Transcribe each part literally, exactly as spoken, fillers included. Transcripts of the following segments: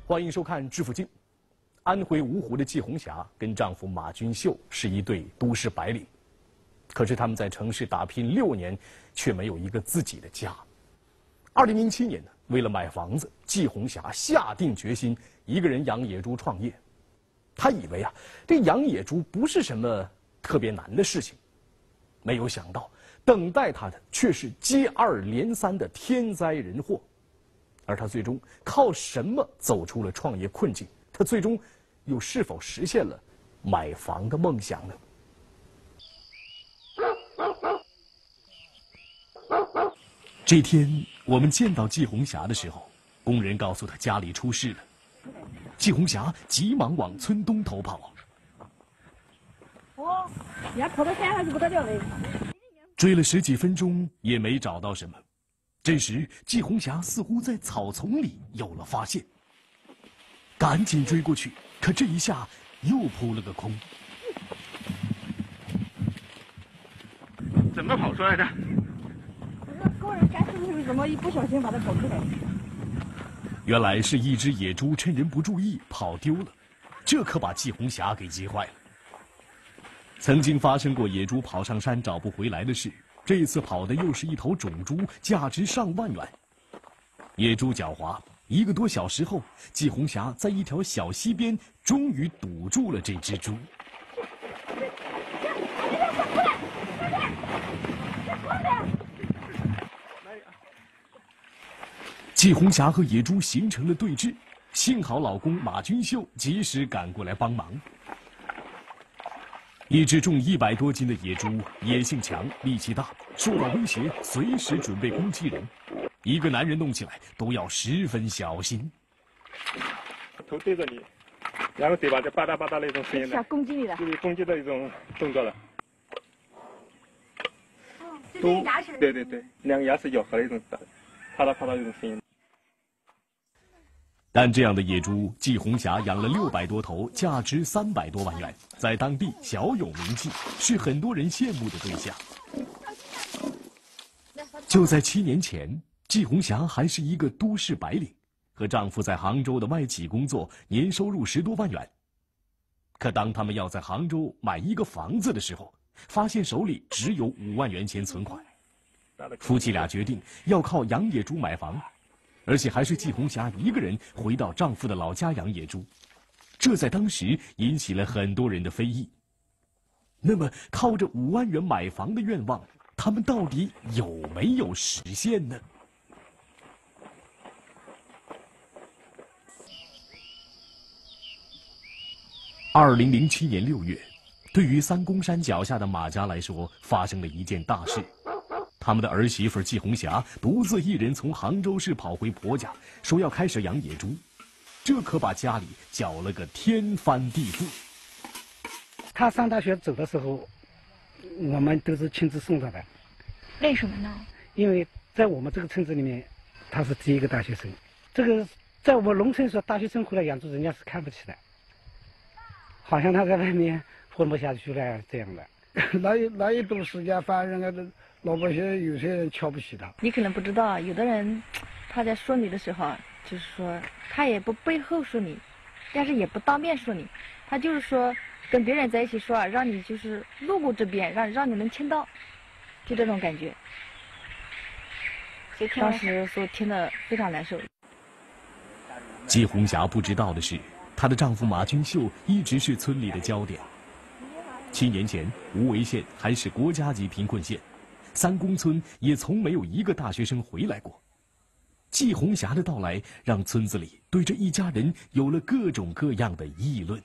欢迎收看《致富经》。安徽芜湖的季红霞跟丈夫马军秀是一对都市白领，可是他们在城市打拼六年，却没有一个自己的家。二零零七年呢，为了买房子，季红霞下定决心一个人养野猪创业。她以为啊，这养野猪不是什么特别难的事情，没有想到等待她的却是接二连三的天灾人祸。而她最终靠什么走出了创业困境？她最终又是否实现了买房的梦想呢？这天，我们见到季红霞的时候，工人告诉她家里出事了。季红霞急忙往村东头跑。 哦，人家跑到山上去不得了了。 追了十几分钟也没找到什么。这时，季红霞似乎在草丛里有了发现，赶紧追过去，可这一下又扑了个空。 怎么跑出来的？ 那工人干是不是怎么一不小心把它跑出来？ 原来是一只野猪趁人不注意跑丢了，这可把季红霞给急坏了。曾经发生过野猪跑上山找不回来的事，这次跑的又是一头种猪，价值上万元。野猪狡猾，一个多小时后，季红霞在一条小溪边终于堵住了这只猪。季红霞和野猪形成了对峙，幸好老公马军秀及时赶过来帮忙。一只重一百多斤的野猪，野性强，力气大，受到威胁随时准备攻击人。一个男人弄起来都要十分小心。 头对着你，然后嘴巴就吧嗒吧嗒那种声音的， 想攻击你的， 就是攻击的一种动作了。 哦，都牙齿。 对对对，两个牙齿咬合的一种啪嗒啪嗒一种声音。 但这样的野猪，季红霞养了六百多头，价值三百多万元，在当地小有名气，是很多人羡慕的对象。就在七年前，季红霞还是一个都市白领，和丈夫在杭州的外企工作，年收入十多万元。可当他们要在杭州买一个房子的时候，发现手里只有五万元钱存款。夫妻俩决定要靠养野猪买房。而且还是季红霞一个人回到丈夫的老家养野猪，这在当时引起了很多人的非议。那么，靠着五万元买房的愿望，他们到底有没有实现呢？二零零七年六月，对于三公山脚下的马家来说，发生了一件大事。他们的儿媳妇季红霞独自一人从杭州市跑回婆家，说要开始养野猪，这可把家里搅了个天翻地覆。 他上大学走的时候，我们都是亲自送他的。 为什么呢？ 因为在我们这个村子里面，他是第一个大学生。这个在我们农村说，大学生回来养猪，人家是看不起的，好像他在外面混不下去了这样的。 那一那一段时间，反正啊，老百姓有些人瞧不起他。 你可能不知道，有的人他在说你的时候，就是说他也不背后说你，但是也不当面说你，他就是说跟别人在一起说啊，让你就是路过这边，让让你能听到，就这种感觉。所以当时说听得非常难受。 季红霞不知道的是，她的丈夫马军秀一直是村里的焦点。七年前，无为县还是国家级贫困县，三公村也从没有一个大学生回来过。季红霞的到来，让村子里对这一家人有了各种各样的议论。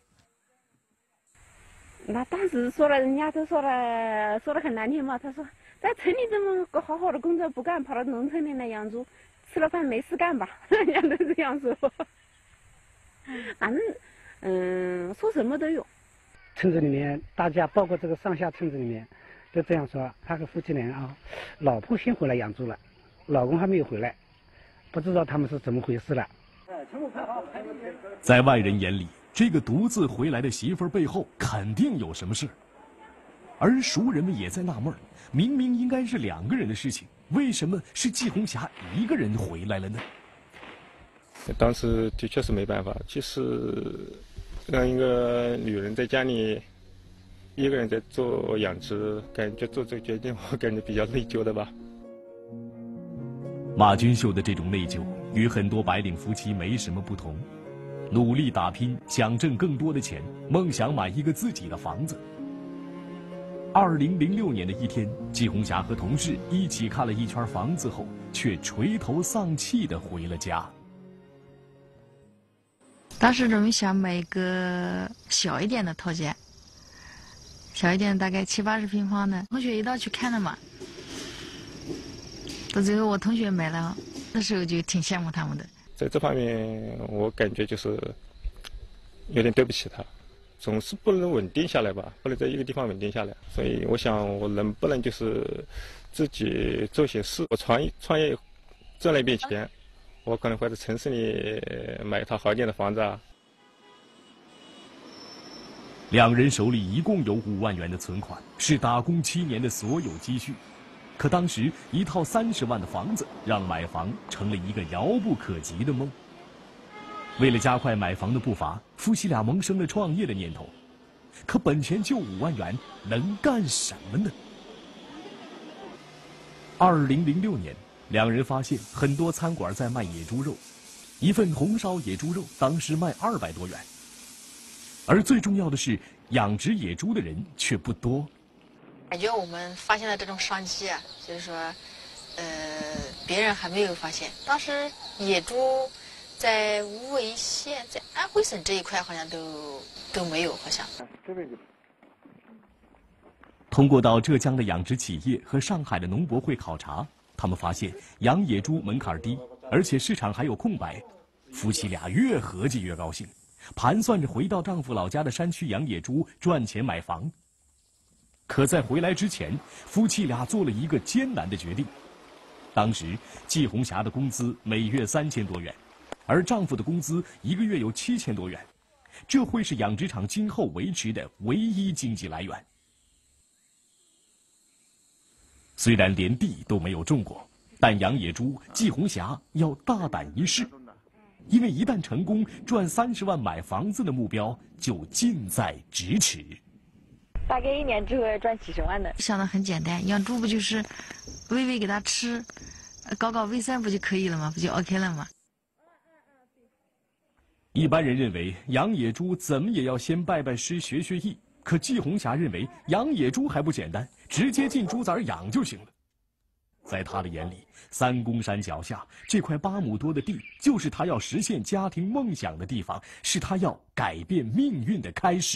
那当时说了，人家都说了，说的很难听嘛。他说，在村里这么个好好的工作不干，跑到农村里来养猪，吃了饭没事干吧？人家都这样说。反正，嗯，说什么都有。 村子里面，大家包括这个上下村子里面，都这样说：他和夫妻俩啊，老婆先回来养猪了，老公还没有回来，不知道他们是怎么回事了。 在外人眼里，这个独自回来的媳妇儿背后肯定有什么事，而熟人们也在纳闷，明明应该是两个人的事情，为什么是季红霞一个人回来了呢？ 当时的确是没办法。其实让一个女人在家里一个人在做养殖，感觉做这个决定，我感觉比较内疚的吧。 马君秀的这种内疚与很多白领夫妻没什么不同，努力打拼，想挣更多的钱，梦想买一个自己的房子。二零零六年的一天，季红霞和同事一起看了一圈房子后，却垂头丧气地回了家。 当时准备想买一个小一点的套间，小一点大概七八十平方的，同学一道去看了嘛。到最后我同学买了，那时候就挺羡慕他们的。 在这方面，我感觉就是有点对不起他。总是不能稳定下来吧，不能在一个地方稳定下来，所以我想我能不能就是自己做些事，我创创业挣了一笔钱，我可能会在城市里买一套好一点的房子啊。 两人手里一共有五万元的存款，是打工七年的所有积蓄。可当时一套三十万的房子，让买房成了一个遥不可及的梦。为了加快买房的步伐，夫妻俩萌生了创业的念头。可本钱就五万元，能干什么呢？二零零六年，两人发现很多餐馆在卖野猪肉，一份红烧野猪肉当时卖二百多元。而最重要的是，养殖野猪的人却不多。 感觉我们发现了这种商机啊，就是说，呃，别人还没有发现。当时野猪在无为县，在安徽省这一块好像都都没有，好像。 通过到浙江的养殖企业和上海的农博会考察，他们发现养野猪门槛低，而且市场还有空白。夫妻俩越合计越高兴，盘算着回到丈夫老家的山区养野猪，赚钱买房。可在回来之前，夫妻俩做了一个艰难的决定。当时季红霞的工资每月三千多元，而丈夫的工资一个月有七千多元，这会是养殖场今后维持的唯一经济来源。虽然连地都没有种过，但养野猪，季红霞要大胆一试，因为一旦成功，赚三十万买房子的目标就近在咫尺。 大概一年之后要赚几十万的。想的很简单，养猪不就是喂喂给它吃，搞搞卫生不就可以了吗？不就 OK 了吗？ 一般人认为养野猪怎么也要先拜拜师学学艺，可季红霞认为养野猪还不简单，直接进猪崽养就行了。在她的眼里，三公山脚下这块八亩多的地，就是她要实现家庭梦想的地方，是她要改变命运的开始。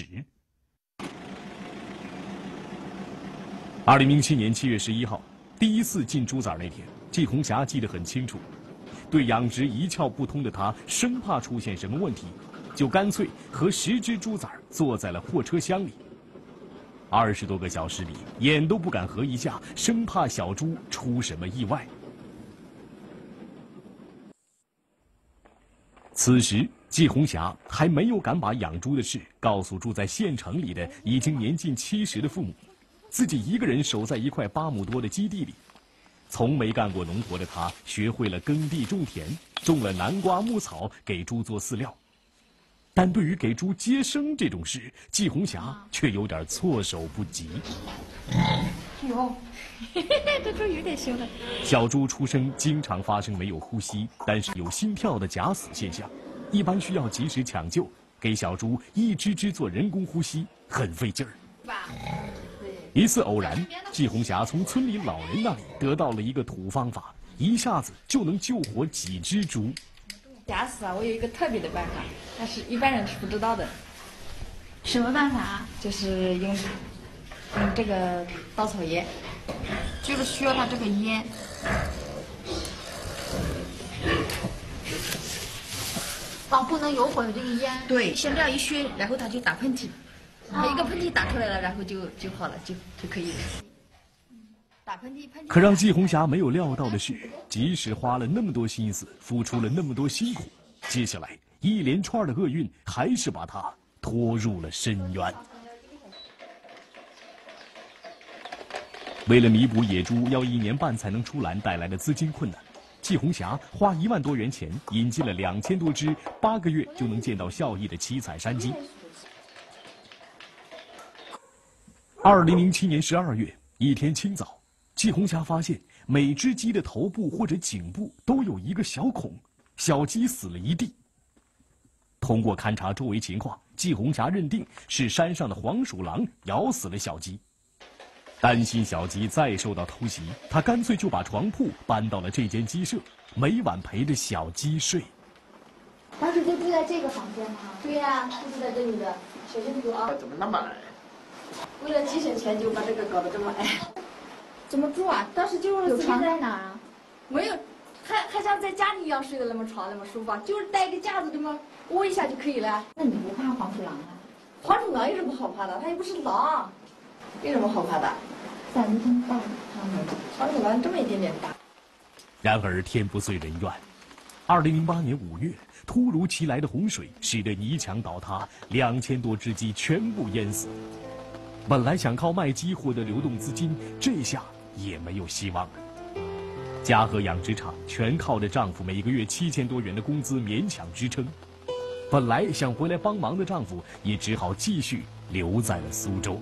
二零零七年七月十一号，第一次进猪崽那天，季红霞记得很清楚。对养殖一窍不通的她，生怕出现什么问题，就干脆和十只猪崽坐在了货车厢里。二十多个小时里，眼都不敢合一下，生怕小猪出什么意外。此时，季红霞还没有敢把养猪的事告诉住在县城里的已经年近七十的父母，自己一个人守在一块八亩多的基地里。从没干过农活的她，学会了耕地种田，种了南瓜、牧草，给猪做饲料。但对于给猪接生这种事，季红霞却有点措手不及。 哟，这猪有点凶了。 小猪出生经常发生没有呼吸，但是有心跳的假死现象，一般需要及时抢救，给小猪一只只做人工呼吸，很费劲儿。一次偶然，季红霞从村里老人那里得到了一个土方法，一下子就能救活几只猪。 假死啊，我有一个特别的办法，但是一般人是不知道的。 什么办法啊？ 就是用用这个稻草烟，就是需要它这个烟。 哦，不能有火的这个烟。 对，像这样一熏，然后它就打喷嚏。一个喷嚏打出来了，然后就就好了，就就可以了。打喷嚏，喷嚏。 可让季红霞没有料到的是，即使花了那么多心思，付出了那么多辛苦，接下来一连串的厄运还是把她拖入了深渊。为了弥补野猪要一年半才能出栏带来的资金困难， 季红霞花一万多元钱引进了两千多只八个月就能见到效益的七彩山鸡。二零零七年十二月一天清早，季红霞发现每只鸡的头部或者颈部都有一个小孔，小鸡死了一地。通过勘察周围情况，季红霞认定是山上的黄鼠狼咬死了小鸡。担心小鸡再受到偷袭，他干脆就把床铺搬到了这间鸡舍，每晚陪着小鸡睡。 当时就住在这个房间吗？对呀、就住在这里的。小心住啊！ 怎么那么矮？ 为了节省钱，就把这个搞得这么矮。 怎么住啊？当时就是有床在哪儿啊？ 没有，还还像在家里一样睡的那么床那么舒服，就是带一个架子这么窝一下就可以了。 那你不怕黄鼠狼啊？ 黄鼠狼有什么好怕的？它又不是狼，有什么好怕的？ 胆子真大，他们。 黄鼠狼这么一点点大。 然而天不遂人愿，二零零八年五月，突如其来的洪水使得泥墙倒塌，两千多只鸡全部淹死。本来想靠卖鸡获得流动资金，这下也没有希望了。家和养殖场全靠着丈夫每个月七千多元的工资勉强支撑。本来想回来帮忙的丈夫，也只好继续留在了苏州。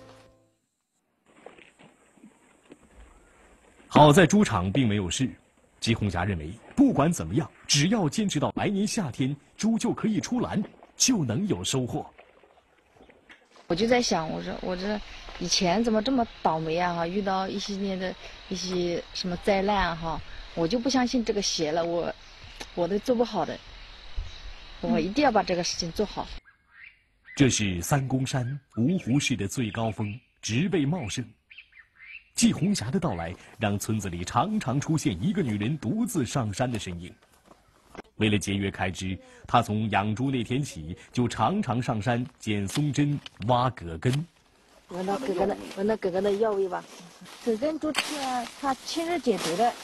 好在猪场并没有事，季红霞认为，不管怎么样，只要坚持到来年夏天，猪就可以出栏，就能有收获。 我就在想，我说我这以前怎么这么倒霉啊？哈，遇到一些年的一些什么灾难啊？哈，我就不相信这个邪了，我我都做不好的，我一定要把这个事情做好。 这是三公山芜湖市的最高峰，植被茂盛。季红霞的到来，让村子里常常出现一个女人独自上山的身影。为了节约开支，她从养猪那天起，就常常上山捡松针、挖葛根。 闻到葛根的，闻到葛根的药味吧？葛根都是它清热解毒的。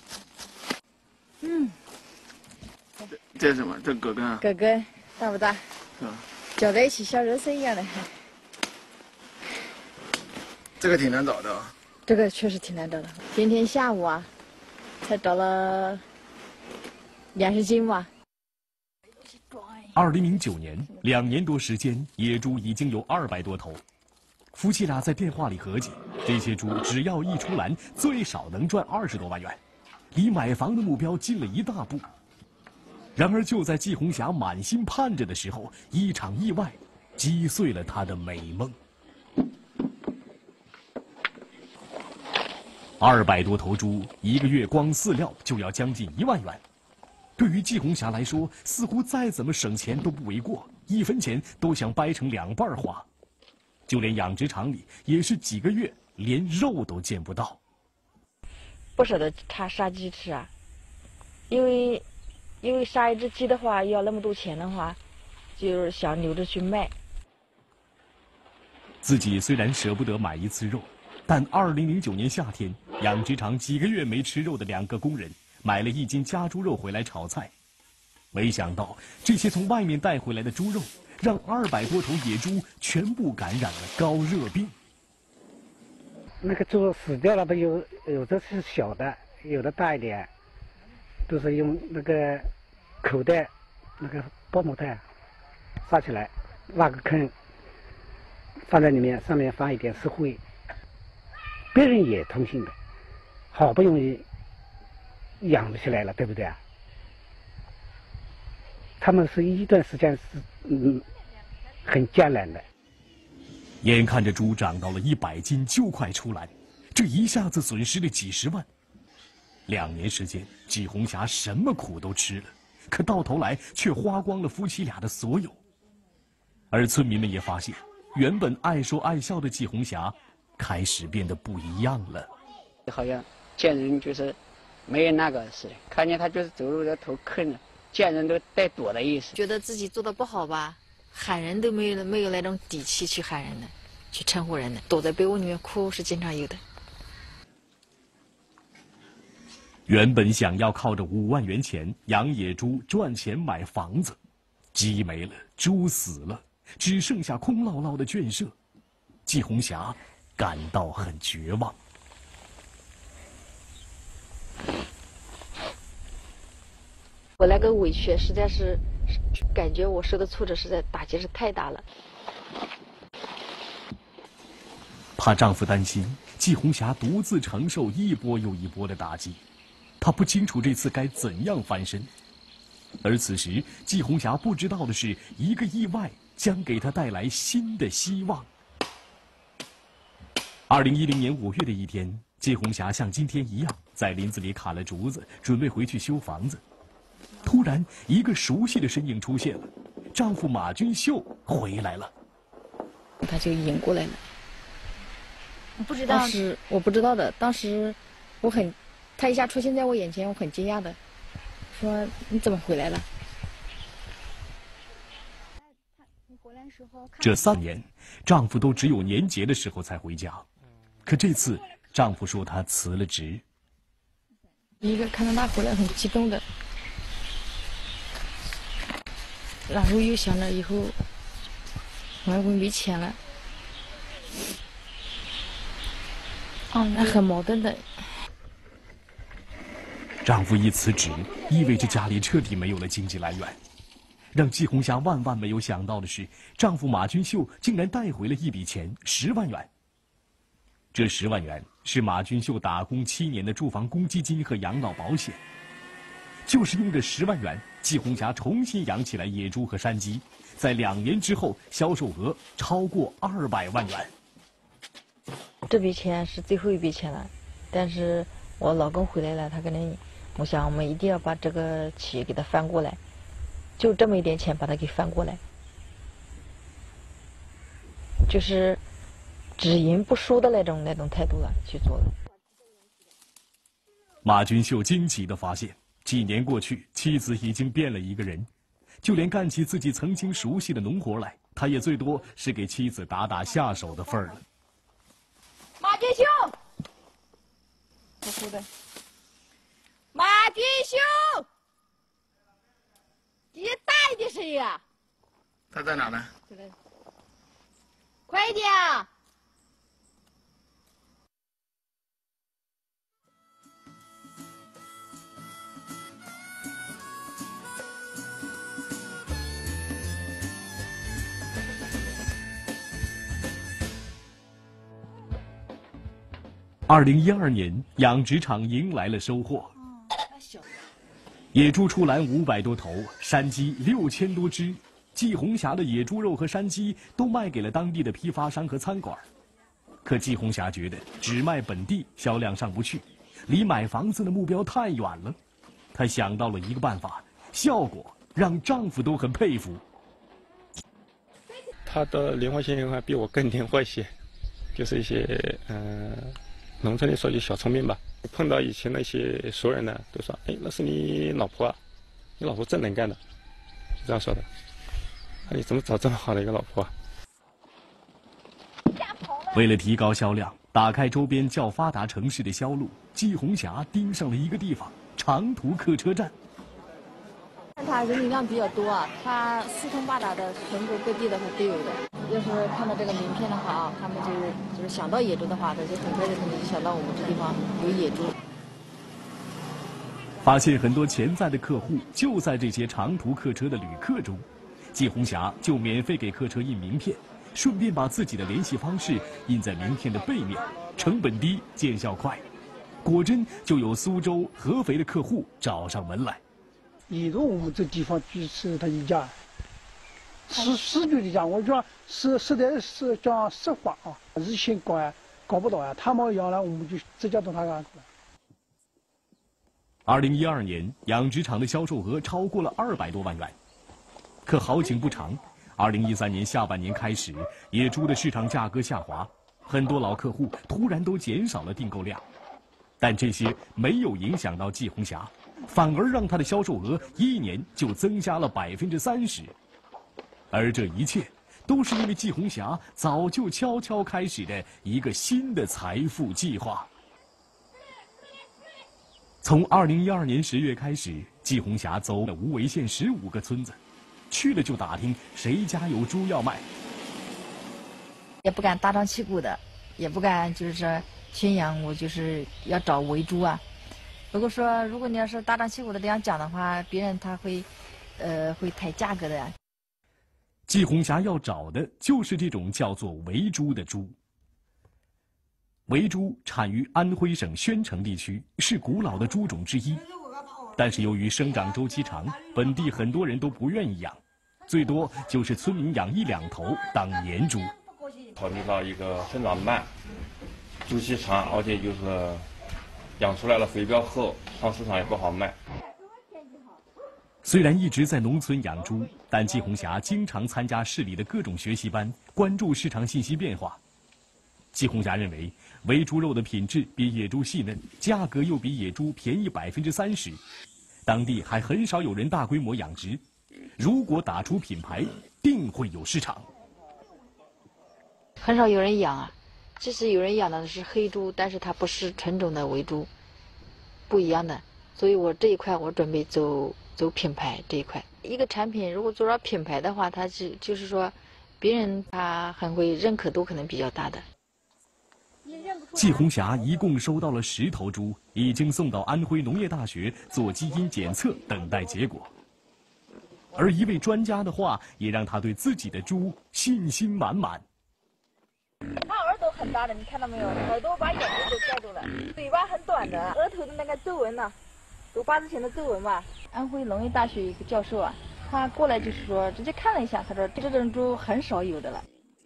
嗯， 这这是什么？这葛根啊？ 葛根大不大？ 是吧？ 搅在一起像人参一样的。 这个挺难找的啊。 这个确实挺难找的。今天下午啊，才找了两十斤吧。 二零零九年，两年多时间，野猪已经有二百多头。夫妻俩在电话里合计，这些猪只要一出栏，最少能赚二十多万元，离买房的目标近了一大步。然而，就在季红霞满心盼着的时候，一场意外击碎了她的美梦。二百多头猪，一个月光饲料就要将近一万元。对于季红霞来说，似乎再怎么省钱都不为过，一分钱都想掰成两半花。就连养殖场里也是几个月连肉都见不到。 不舍得他杀鸡吃啊，因为因为杀一只鸡的话要那么多钱的话，就是想留着去卖。 自己虽然舍不得买一次肉，但二零零九年夏天，养殖场几个月没吃肉的两个工人买了一斤家猪肉回来炒菜，没想到这些从外面带回来的猪肉，让二百多头野猪全部感染了高热病。 那个猪死掉了的有有的是小的，有的大一点，都是用那个口袋，那个包膜袋扎起来，挖个坑，放在里面，上面放一点石灰。别人也同情的，好不容易养起来了，对不对啊？他们是一段时间是嗯很艰难的。 眼看着猪长到了一百斤就快出栏，这一下子损失了几十万。两年时间，季红霞什么苦都吃了，可到头来却花光了夫妻俩的所有。而村民们也发现，原本爱说爱笑的季红霞开始变得不一样了。 好像见人就是没有那个似的，看见他就是走路的头坑着，见人都带躲的意思。 觉得自己做的不好吧，喊人都没有没有那种底气去喊人的，去称呼人的，躲在被窝里面哭是经常有的。 原本想要靠着五万元钱养野猪赚钱买房子，鸡没了，猪死了，只剩下空落落的圈舍，季红霞感到很绝望。 我那个委屈实在是，感觉我受的挫折实在打击是太大了。 怕丈夫担心，季红霞独自承受一波又一波的打击，她不清楚这次该怎样翻身。而此时，季红霞不知道的是，一个意外将给她带来新的希望。二零一零年五月的一天，季红霞像今天一样，在林子里砍了竹子，准备回去修房子。突然，一个熟悉的身影出现了，丈夫马军秀回来了。 他就迎过来了。 不知道， 当时我不知道的，当时我很，他一下出现在我眼前，我很惊讶的，说你怎么回来了？ 这三年，丈夫都只有年节的时候才回家，可这次丈夫说他辞了职。 一个看到他回来很激动的，然后又想着以后外公没钱了，嗯，那很矛盾的。 丈夫一辞职，意味着家里彻底没有了经济来源。让季红霞万万没有想到的是，丈夫马军秀竟然带回了一笔钱，十万元。这十万元是马军秀打工七年的住房公积金和养老保险。就是用这十万元，季红霞重新养起来野猪和山鸡，在两年之后，销售额超过二百万元。 这笔钱是最后一笔钱了，但是我老公回来了，他可能，我想我们一定要把这个企业给他翻过来。就这么一点钱把它给翻过来，就是只赢不输的那种那种态度了去做了。 马军秀惊奇地发现，几年过去，妻子已经变了一个人，就连干起自己曾经熟悉的农活来，他也最多是给妻子打打下手的份儿了。 马军秀， 不哭的。 马军秀。你大一点声音啊！ 他在哪呢？ 快一点啊！ 二零一二年，养殖场迎来了收获。野猪出栏五百多头，山鸡六千多只。季红霞的野猪肉和山鸡都卖给了当地的批发商和餐馆。可季红霞觉得只卖本地销量上不去，离买房子的目标太远了。她想到了一个办法，效果让丈夫都很佩服。 她的灵活性还比我更灵活一些，就是一些嗯、呃，农村里说句小聪明吧。碰到以前那些熟人呢，都说：“哎，那是你老婆啊，你老婆真能干的。”是这样说的。那你怎么找这么好的一个老婆啊？ 为了提高销量，打开周边较发达城市的销路，季红霞盯上了一个地方——长途客车站。 它人流量比较多啊，它四通八达的，全国各地的它都有的。要是看到这个名片的话啊，他们就是就是想到野猪的话，他就很快就可能就想到我们这地方有野猪。 发现很多潜在的客户就在这些长途客车的旅客中，季红霞就免费给客车印名片，顺便把自己的联系方式印在名片的背面，成本低，见效快。果真就有苏州、合肥的客户找上门来。 野猪我们这地方就是他一家。是是就是讲，我说是实在是讲实话啊，日线搞呀搞不到呀，他们养了我们就直接到他家去了。 二零一二年，养殖场的销售额超过了二百多万元。可好景不长，二零一三年下半年开始，野猪的市场价格下滑，很多老客户突然都减少了订购量。但这些没有影响到季红霞，反而让她的销售额一年就增加了百分之三十。而这一切都是因为季红霞早就悄悄开始的一个新的财富计划。从二零一二年十月开始，季红霞走了无为县十五个村子，去了就打听谁家有猪要卖， 也不敢大张旗鼓的，也不敢就是说宣扬我就是要找围猪啊， 如果说如果你要是大张旗鼓的这样讲的话，别人他会，呃，会抬价格的呀。 季红霞要找的就是这种叫做围猪的猪。围猪产于安徽省宣城地区，是古老的猪种之一。但是由于生长周期长，本地很多人都不愿意养，最多就是村民养一两头当年猪。 考虑到一个生长慢、周期长，而且就是养出来了肥膘厚，上市场也不好卖。 虽然一直在农村养猪，但季红霞经常参加市里的各种学习班，关注市场信息变化。季红霞认为，围猪肉的品质比野猪细嫩，价格又比野猪便宜百分之三十，当地还很少有人大规模养殖。如果打出品牌，定会有市场。 很少有人养啊，即使有人养的是黑猪，但是它不是纯种的围猪，不一样的。所以我这一块我准备走走品牌这一块。一个产品如果做到品牌的话，它是就是说，别人他很会认可度可能比较大的。 季红霞一共收到了十头猪，已经送到安徽农业大学做基因检测，等待结果。而一位专家的话，也让他对自己的猪信心满满。 它耳朵很大的，你看到没有？耳朵把眼睛都盖住了，嘴巴很短的，额头的那个皱纹呢，有八字形的皱纹嘛。安徽农业大学一个教授啊，他过来就是说，直接看了一下，他说这种猪很少有的了。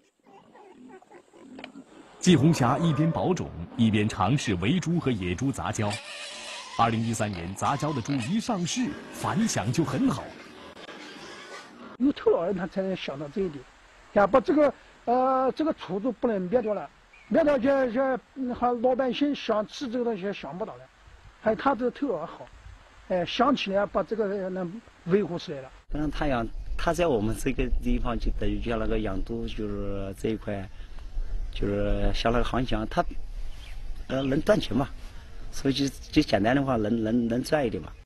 季红霞一边保种，一边尝试围猪和野猪杂交。二零一三年，杂交的猪一上市，反响就很好。 有头脑人他才能想到这一点，呀，把这个呃这个出猪不能灭掉了，灭掉这这还老百姓想吃这个东西想不到了，还有他这个头脑好，哎，想起来把这个能维护起来了。 当然，他养他在我们这个地方就等于像那个养猪，就是这一块。就是像那个行情，它呃能赚钱嘛，所以就就简单的话，能能能赚一点嘛。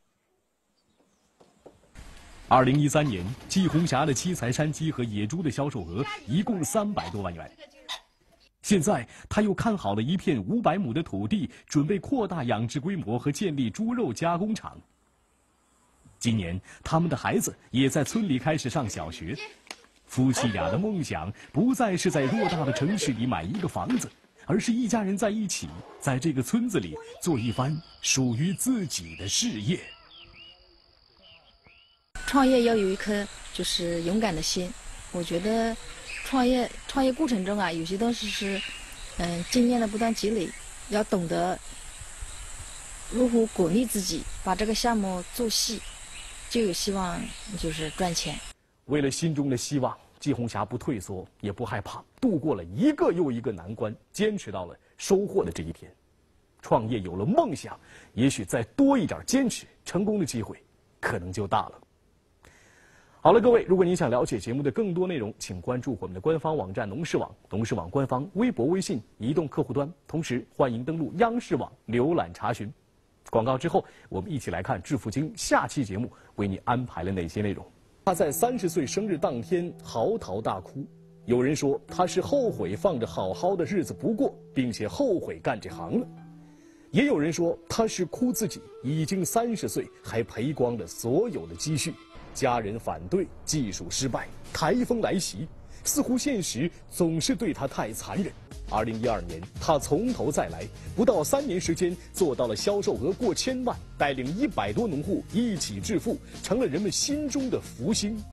二零一三年，季红霞的七彩山鸡和野猪的销售额一共三百多万元。现在，他又看好了一片五百亩的土地，准备扩大养殖规模和建立猪肉加工厂。今年，他们的孩子也在村里开始上小学。夫妻俩的梦想不再是在偌大的城市里买一个房子，而是一家人在一起，在这个村子里做一番属于自己的事业。 创业要有一颗就是勇敢的心。我觉得创业创业过程中啊，有些东西是嗯经验的不断积累，要懂得如何鼓励自己，把这个项目做细，就有希望就是赚钱。 为了心中的希望，季红霞不退缩，也不害怕，度过了一个又一个难关，坚持到了收获的这一天。创业有了梦想，也许再多一点坚持，成功的机会可能就大了。好了，各位，如果您想了解节目的更多内容，请关注我们的官方网站农视网、农视网官方微博、微信、移动客户端，同时欢迎登录央视网浏览查询。广告之后，我们一起来看致富经下期节目为你安排了哪些内容。他在三十岁生日当天嚎啕大哭，有人说他是后悔放着好好的日子不过，并且后悔干这行了；也有人说他是哭自己已经三十岁还赔光了所有的积蓄，家人反对，技术失败，台风来袭，似乎现实总是对他太残忍。二零一二年，他从头再来，不到三年时间做到了销售额过千万，带领一百多农户一起致富，成了人们心中的福星。